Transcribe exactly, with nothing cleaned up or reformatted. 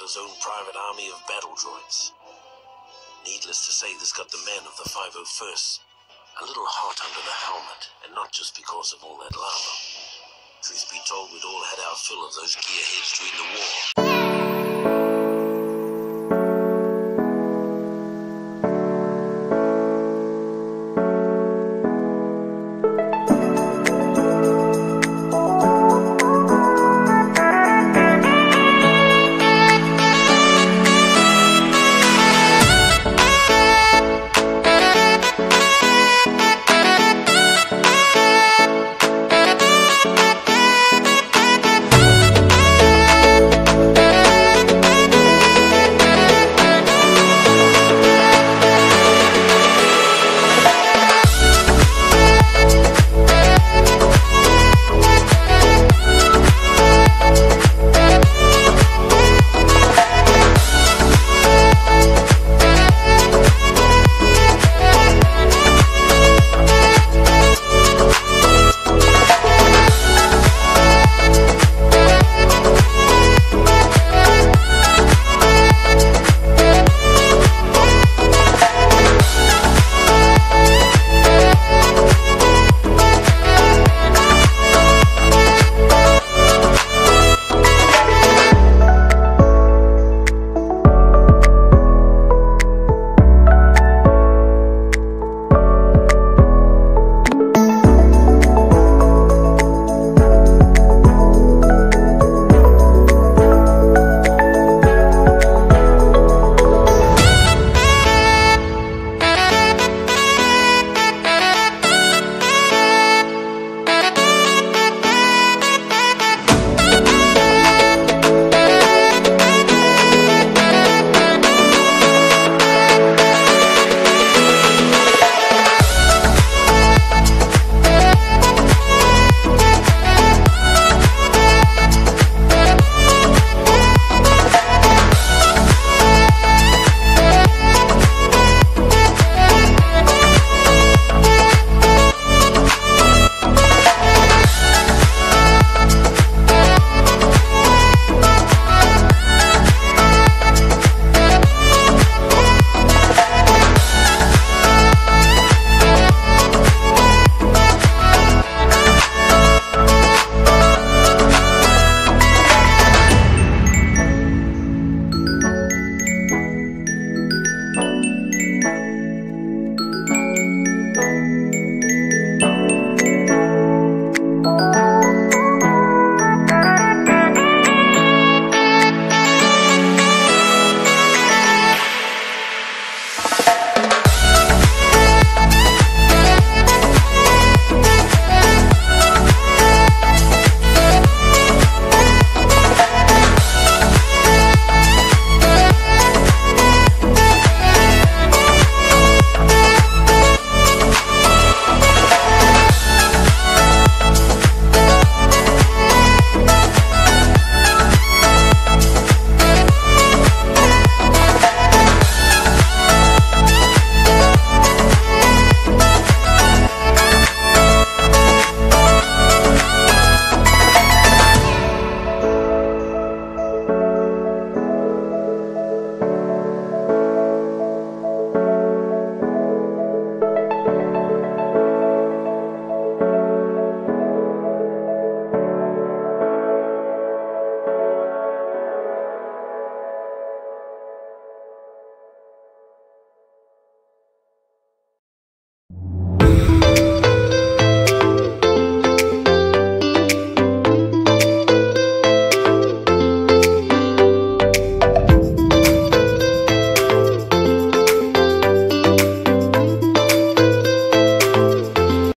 his own private army of battle droids. Needless to say, this got the men of the five oh first a little hot under the helmet, and not just because of all that lava. Truth be told, we'd all had our fill of those gearheads during the war.